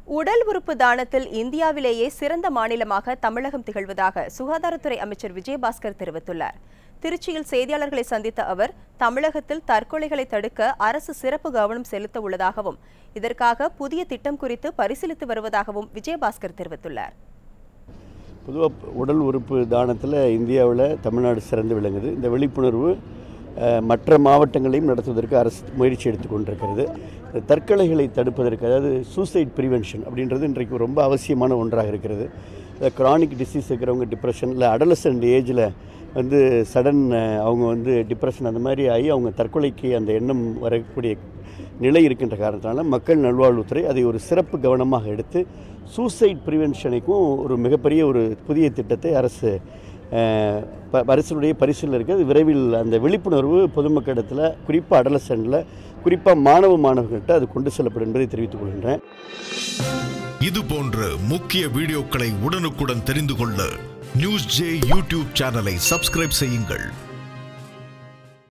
உடல் உறுப்பு தானத்தில் இந்தியாவிலேயே சிறந்த மாநிலமாக தமிழகம் திகழ்வதாக சுகாதாரத்துறை அமைச்சர் விஜயபாஸ்கர் தெரிவித்துள்ளார். திருச்சியில் செய்தியாளர்களை சந்தித்த அவர், தமிழகத்தில் தற்கொலைகளை தடுக்க அரசு சிறப்பு கவனம் செலுத்த உள்ளதாகவும், இதற்காக புதிய திட்டம் குறித்து பரிசீலித்து வருவதாகவும் விஜயபாஸ்கர் தெரிவித்துள்ளார். பொதுவாக உடல் உறுப்பு தானத்தில் இந்தியாவில் தமிழ்நாடு சிறந்து விளங்குது. இந்த விழிப்புணர்வு மற்ற மாவட்டங்களையும் நடத்துவதற்கு அரசு முயற்சி எடுத்துக்கொண்டிருக்கிறது. தற்கொலைகளை தடுப்பதற்கு, அதாவது சூசைட் ப்ரிவென்ஷன் அப்படின்றது இன்றைக்கு ரொம்ப அவசியமான ஒன்றாக இருக்கிறது. கிரானிக் டிசீஸ் இருக்கிறவங்க, டிப்ரெஷன் இல்லை அடலசன்ட் ஏஜில் சடன் அவங்க டிப்ரெஷன் அந்த மாதிரி ஆகி அவங்க தற்கொலைக்கு அந்த எண்ணம் வரக்கூடிய நிலை இருக்கின்ற காரணத்தினால மக்கள் நல்வாழ்வுத்துறை அதை ஒரு சிறப்பு கவனமாக எடுத்து சூசைட் ப்ரிவென்ஷனுக்கும் ஒரு மிகப்பெரிய ஒரு புதிய திட்டத்தை அரசுடைய பரிசீலனை இருக்கிறது. விரைவில் அந்த விழிப்புணர்வு பொதுமக்களிடத்தில், குறிப்பாக அடலசன்டில், குறிப்பாக மாணவர்கள்ட்ட அது கொண்டு செல்லப்படும் என்பதை தெரிவித்துக் கொள்கின்றேன். இது போன்ற முக்கிய வீடியோக்களை உடனுக்குடன் தெரிந்து கொள்ள நியூஸ் ஜே யூடியூப் சேனலை சப்ஸ்கிரைப் செய்யுங்கள்.